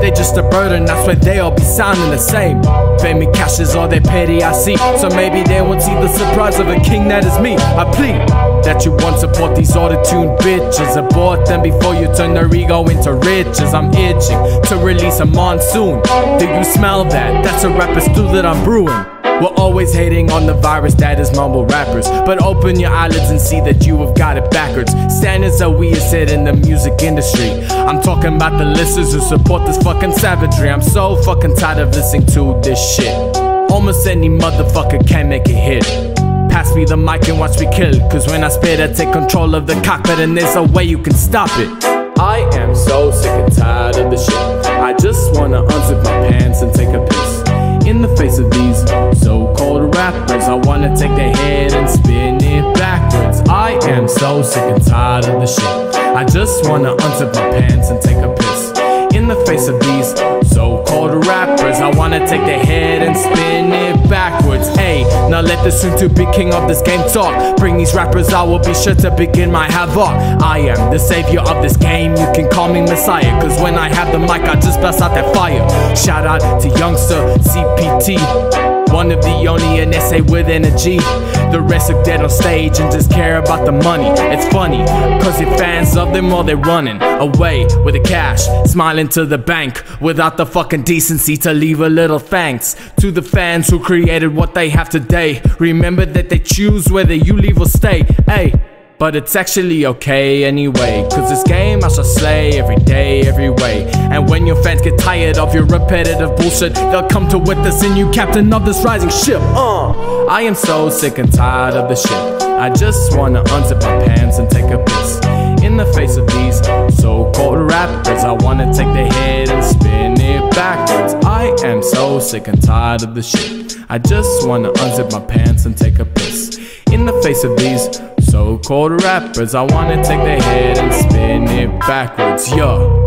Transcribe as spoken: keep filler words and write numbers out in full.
They just a burden, that's why they all be sounding the same. Fame and cash is all they petty I see, so maybe they won't see the surprise of a king that is me. I plead that you won't support these auto-tuned bitches. Abort them before you turn their ego into riches. I'm itching to release a monsoon. Do you smell that? That's a rapper stew that I'm brewing. We're always hating on the virus that is mumble rappers, but open your eyelids and see that you have got it backwards. Standards are we set in the music industry. I'm talking about the listeners who support this fucking savagery. I'm so fucking tired of listening to this shit. Almost any motherfucker can make a hit. Pass me the mic and watch me kill, cause when I spit I take control of the cockpit and there's no way you can stop it. I am so sick and tired of the shit. I just wanna unzip my pants and take a piss. In the face of these so-called rappers, I wanna take their head and spin it backwards. I am so sick and tired of the shit. I just wanna unzip my pants and take a piss. In the face of these so-called rappers, I wanna take their head and spin it backwards. Hey, now let the soon-to-be king of this game talk. Bring these rappers, I will be sure to begin my havoc. I am the savior of this game, you can call me Messiah, cause when I have the mic I just blast out that fire. Shout out to youngster C P T, one of the only N S A with energy. The rest are dead on stage and just care about the money. It's funny, cause your fans love them while they're running away with the cash, smiling to the bank, without the fucking decency to leave a little thanks to the fans who created what they have today. Remember that they choose whether you leave or stay. Hey, but it's actually okay anyway, cause this game I shall slay every day, every way. And when your fans get tired of your repetitive bullshit, they'll come to witness in you captain of this rising ship. Uh, I am so sick and tired of the shit. I just wanna unzip my pants and take a piss. In the face of these so-called rappers, I wanna take their head and spin it backwards. I am so sick and tired of the shit. I just wanna unzip my pants and take a piss. In the face of these so-called rappers, I wanna take their head and spin it backwards, yo.